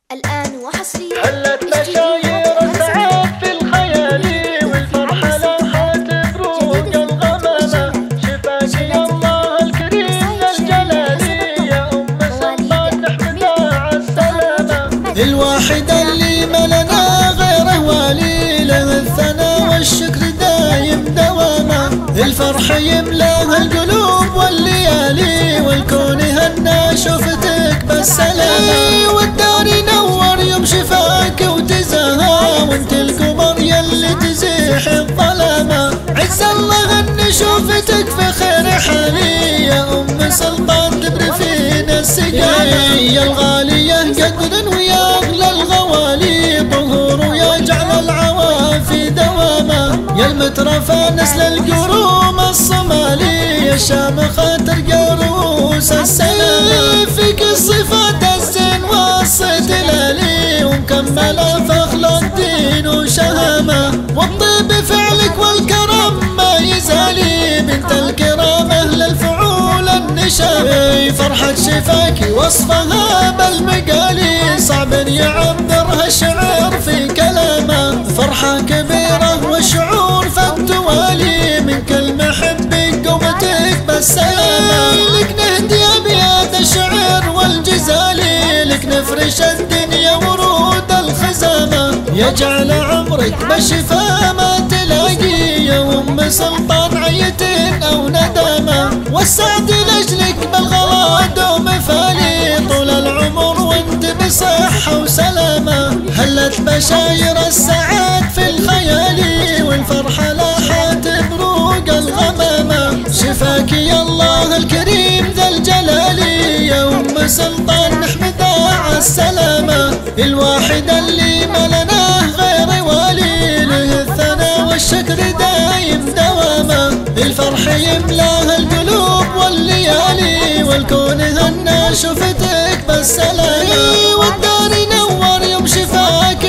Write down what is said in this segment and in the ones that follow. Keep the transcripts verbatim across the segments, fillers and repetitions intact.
الآن وحصريا هلت مشاير سعاد في الخيال والفرحة لاحت بروق الغمامة. شفاك يا الله الكريم ذا الجلال يا أم سلطان نحمدها عالسلامة. الواحد اللي ملنا غيره والي له الثنا والشكر دايم دوامه. الفرح يملاها القلوب والليالي والكون هنا شفتك بالسلامة. والدار ينور يوم شفاك وتزهى وانت القمر يلي تزيح الظلامة. عز الله ان شوفتك في خير حالي يا ام سلطان تبري فينا السقاي. يا الغالية قدر ويا اغلى الغوالي طهور ويا جعل العوافي دوامة. يا المترفة نسل القروم الصومالي يا شامخة ترقى رؤوس السلامة. فيك الصفات الزين والصيت الالي ومكملة فخلق دين وشهامة. والطيب فعلك والكرم ما يزالي بنت الكرام اهل الفعول النشامة. فرحة شفاكي وصفها بالمقالي صعب يعبرها الشعر في كلامه. فرحة كبيرة والشعور فالتوالي من كل محب قومتك بالسلامة. لك نهدي ابيات الشعر والجزالي لك نفرش الدنيا ورود الخزامة. يجعل عمرك بالشفا ما تلاقي يا ام سلطان عيت او ندامة. والسعد لاجلك بالغلا دوم فالي طول العمر وانت بصحة وسلامة. هلت بشاير السعاد في الخيال والفرحة لاحت بروق الغمامة. شفاك يا الله الكريم ذا الجلال يا ام سلطان نحمدها عالسلامة. الواحد اللي ملناه غير والي له الثنا والشكر دايم دوامه. الفرح يملاها القلوب والليالي والكون هنا شفتك بالسلامة. والدار ينور يوم شفاك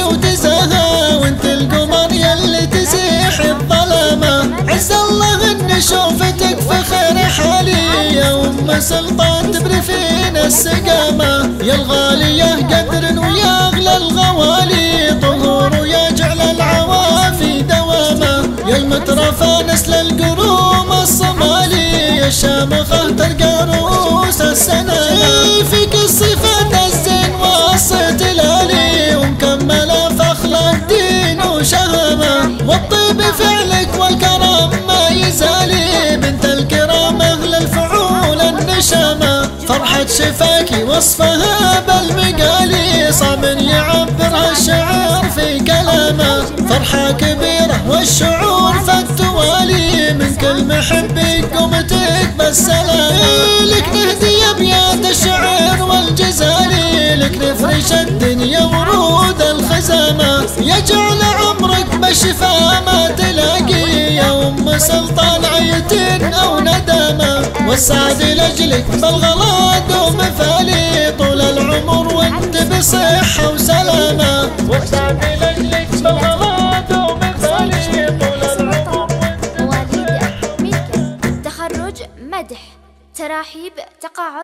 وتزهى وانت القمر يلي تزيح الظلامة. عز الله ان شوفتك في خير حالي يا ام سلطان تبري فينا السقامة. يا الغالية قدر ويا اغلى الغوالي طهور ويا جعل العوافي دوامة. يا المترفة نسل القروم الصومالي يا شامخة ترقى رؤوس السنامة. فيك الصفات الزين والصيت الالي ومكملة فخلق دين وشهامة. والطيب فعلك والكرم ما يزالي بنت الكرام اهل الفعول النشامة. فرحة شفاكي وصفها بالمقالي صعب يعبرها الشعر في كلامه. فرحة كبيرة والشعور فالتوالي من كل محب قومتك بالسلامة. لك نهدي ابيات الشعر والجزالي لك نفرش الدنيا ورود الخزامة. يجعل عمرك بالشفا ما تلاقي يا ام سلطان عيت او ندامة. والسعد لاجلك بالغلا دوم فالي طول العمر وانت بصحة وسلامة. والسعد